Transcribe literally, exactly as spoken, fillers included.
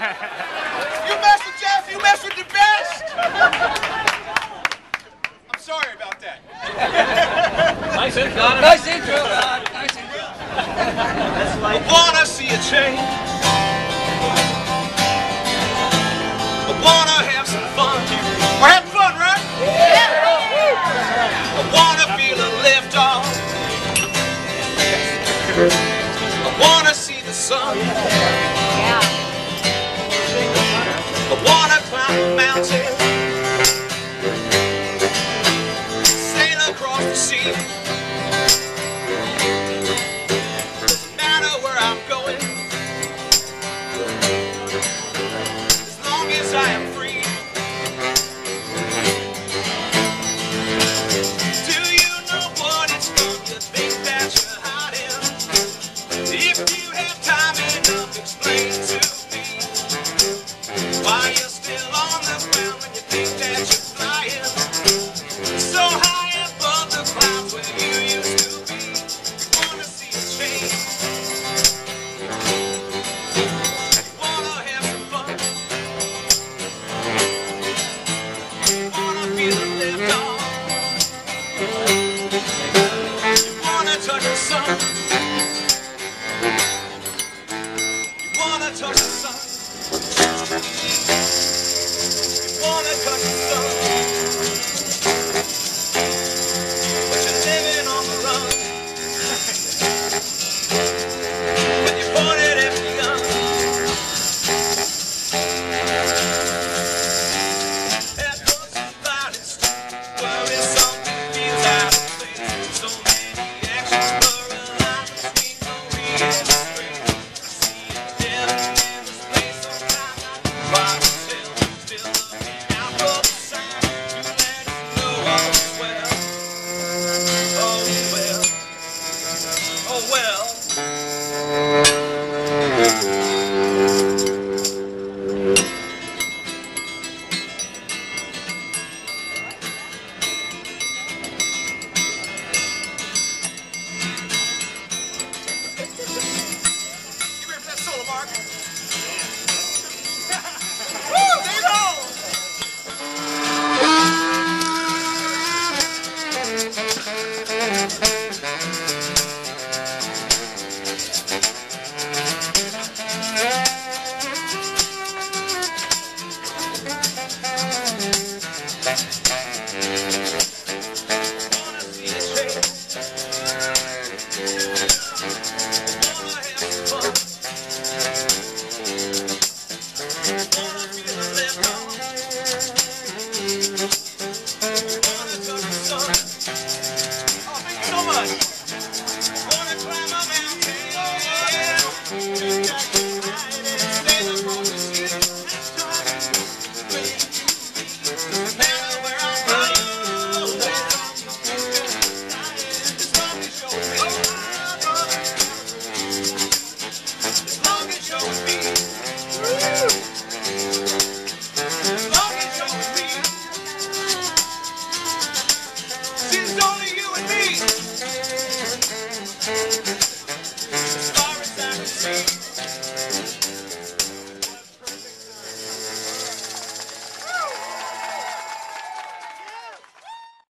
You mess with Jeff, you mess with the best. I'm sorry about that. Nice intro. Nice intro, God. Nice intro. I wanna see a change. I wanna have some fun. We're having fun, right? Yeah. I wanna feel a lift off. I wanna see the sun. Yeah. I wanna climb a mountain, sail across the sea. Doesn't matter where I'm going, as long as I am free. Do you know what it's from? You think that you're hiding? If you have time enough, explain to me why you're still on the ground when you think that you're flying so high above the clouds where you used to be. You wanna see a change. You wanna have some fun. You wanna feel the lift off. You wanna touch the sun. You wanna touch the sun. Wanna touch the sun, but you're living on the run. When you pointed at the gun, that was the violence. Worry, something feels out of place. So many actions blur a line between glory and disgrace. I see you living in this place. Sometimes I try to tell, still looking out for the sign to let us know all's well. Oh well, oh well. You ready for that solo, Mark? Woo, there you go! Wanna see a change. Wanna have some fun. Wanna feel the lift off. Wanna touch the sun. Oh, thank you so much. Wanna climb a mountain. Think I can hide and sail across the sea. Doesn't matter where I'm going, as long as you're with me. As long as you're with me. As long as you're with me. See, it's only you and me.